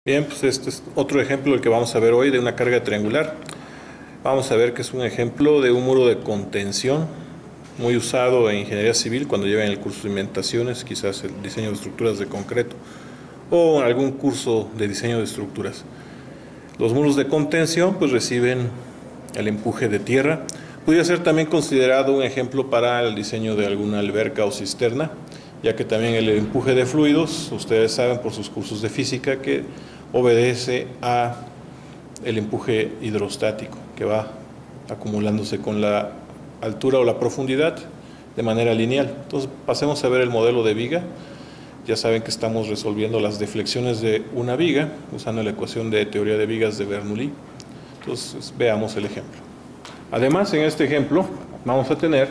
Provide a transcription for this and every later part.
Bien, pues este es otro ejemplo el que vamos a ver hoy de una carga triangular. Vamos a ver que es un ejemplo de un muro de contención muy usado en ingeniería civil cuando llevan el curso de cimentaciones, quizás el diseño de estructuras de concreto o algún curso de diseño de estructuras. Los muros de contención pues reciben el empuje de tierra. Podría ser también considerado un ejemplo para el diseño de alguna alberca o cisterna, ya que también el empuje de fluidos, ustedes saben por sus cursos de física que obedece a el empuje hidrostático que va acumulándose con la altura o la profundidad de manera lineal. Entonces pasemos a ver el modelo de viga. Ya saben que estamos resolviendo las deflexiones de una viga usando la ecuación de teoría de vigas de Bernoulli. Entonces veamos el ejemplo. Además, en este ejemplo vamos a tener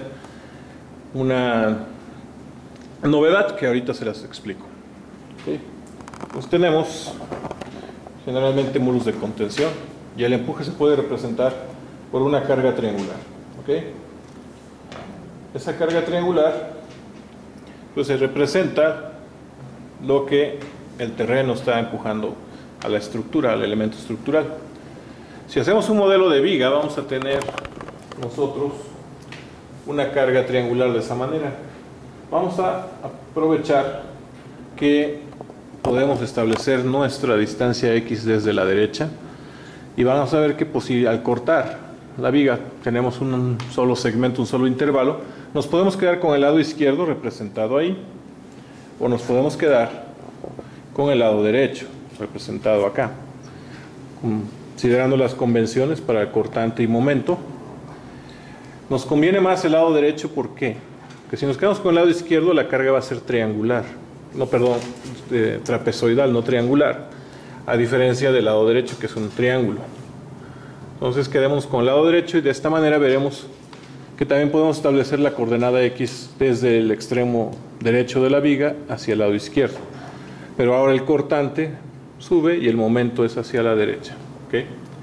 una novedad que ahorita se las explico. ¿Okay? Pues tenemos generalmente muros de contención y el empuje se puede representar por una carga triangular. ¿Okay? Esa carga triangular pues se representa lo que el terreno está empujando a la estructura, al elemento estructural. Si hacemos un modelo de viga, vamos a tener nosotros una carga triangular de esa manera. Vamos a aprovechar que podemos establecer nuestra distancia X desde la derecha y vamos a ver que al cortar la viga tenemos un solo segmento, un solo intervalo, nos podemos quedar con el lado izquierdo representado ahí o nos podemos quedar con el lado derecho representado acá. Considerando las convenciones para el cortante y momento, nos conviene más el lado derecho. ¿Por qué? Porque si nos quedamos con el lado izquierdo la carga va a ser triangular, trapezoidal, no triangular, a diferencia del lado derecho que es un triángulo. Entonces quedemos con el lado derecho y de esta manera veremos que también podemos establecer la coordenada X desde el extremo derecho de la viga hacia el lado izquierdo. Pero ahora el cortante sube y el momento es hacia la derecha. ¿Okay?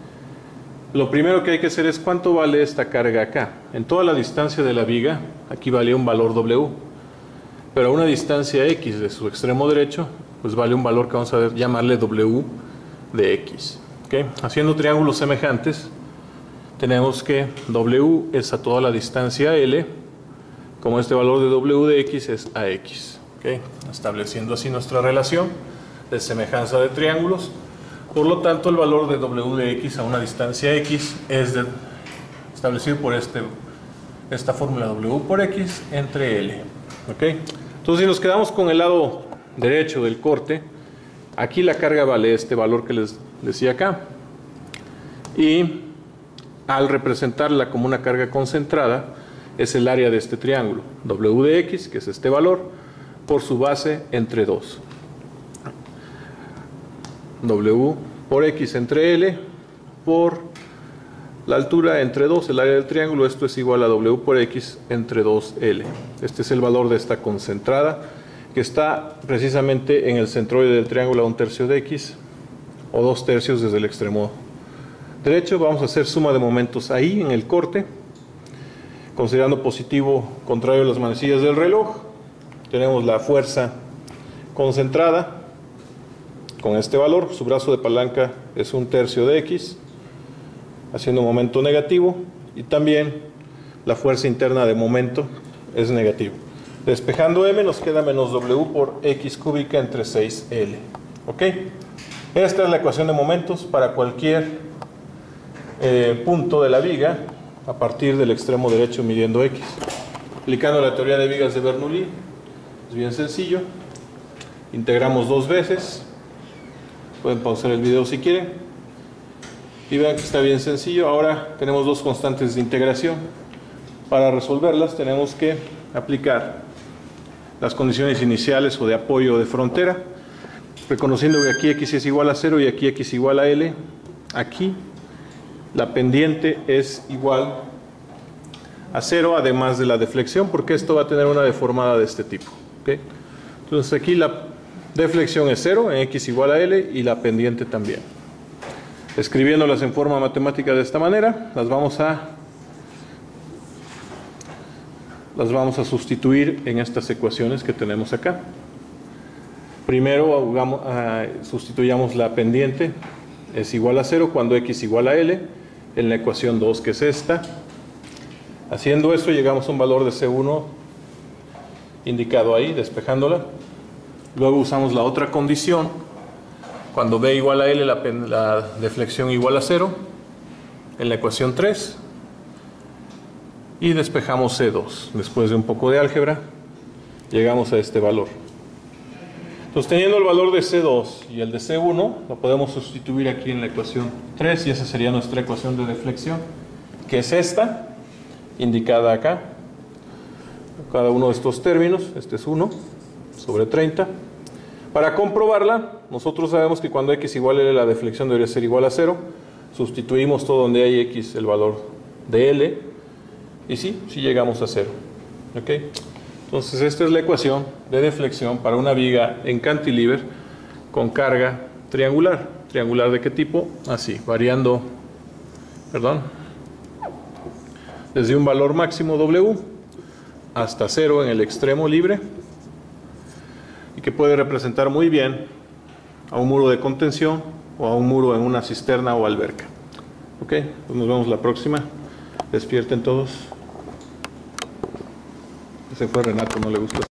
Lo primero que hay que hacer es cuánto vale esta carga acá. En toda la distancia de la viga, aquí vale un valor W, pero a una distancia X de su extremo derecho, pues vale un valor que vamos a llamarle W de X. ¿Okay? Haciendo triángulos semejantes, tenemos que W es a toda la distancia L, como este valor de W de X es AX. ¿Okay? Estableciendo así nuestra relación de semejanza de triángulos. Por lo tanto, el valor de W de X a una distancia X es establecido por esta fórmula W por X entre L. ¿Okay? Entonces, si nos quedamos con el lado derecho del corte, aquí la carga vale este valor que les decía acá. Y al representarla como una carga concentrada, es el área de este triángulo. W de X, que es este valor, por su base entre 2. W por X entre L por la altura entre 2, el área del triángulo, esto es igual a W por X entre 2L. Este es el valor de esta concentrada que está precisamente en el centroide del triángulo a 1/3 de X o 2/3 desde el extremo derecho. Vamos a hacer suma de momentos ahí en el corte, considerando positivo contrario a las manecillas del reloj. Tenemos la fuerza concentrada con este valor, su brazo de palanca es 1/3 de X, haciendo momento negativo, y también la fuerza interna de momento es negativo. Despejando M nos queda menos W por X cúbica entre 6L. ¿Ok? Esta es la ecuación de momentos para cualquier punto de la viga a partir del extremo derecho midiendo X. Aplicando la teoría de vigas de Bernoulli, es bien sencillo. Integramos dos veces. Pueden pausar el video si quieren. Y vean que está bien sencillo. Ahora tenemos dos constantes de integración. Para resolverlas tenemos que aplicar las condiciones iniciales o de apoyo de frontera, reconociendo que aquí X es igual a 0 y aquí X igual a L. Aquí la pendiente es igual a 0, además de la deflexión, porque esto va a tener una deformada de este tipo. ¿Okay? Entonces aquí la deflexión es 0, en X igual a L, y la pendiente también. Escribiéndolas en forma matemática de esta manera, las vamos a sustituir en estas ecuaciones que tenemos acá. Primero sustituyamos la pendiente, es igual a 0 cuando x igual a L, en la ecuación 2 que es esta. Haciendo esto llegamos a un valor de C1 indicado ahí, despejándola. Luego usamos la otra condición, cuando B igual a L, la deflexión igual a 0, en la ecuación 3. Y despejamos C2. Después de un poco de álgebra, llegamos a este valor. Entonces, teniendo el valor de C2 y el de C1, lo podemos sustituir aquí en la ecuación 3, y esa sería nuestra ecuación de deflexión, que es esta, indicada acá. Cada uno de estos términos, este es 1 sobre 30. Para comprobarla, nosotros sabemos que cuando x igual a L, la deflexión debería ser igual a 0. Sustituimos todo donde hay x el valor de L, y sí llegamos a 0. ¿Ok? Entonces esta es la ecuación de deflexión para una viga en cantilever con carga triangular. ¿Triangular de qué tipo? Así, variando, desde un valor máximo W hasta 0 en el extremo libre, y que puede representar muy bien a un muro de contención o a un muro en una cisterna o alberca. Ok, pues nos vemos la próxima. Despierten todos. Ese fue Renato, no le gustó.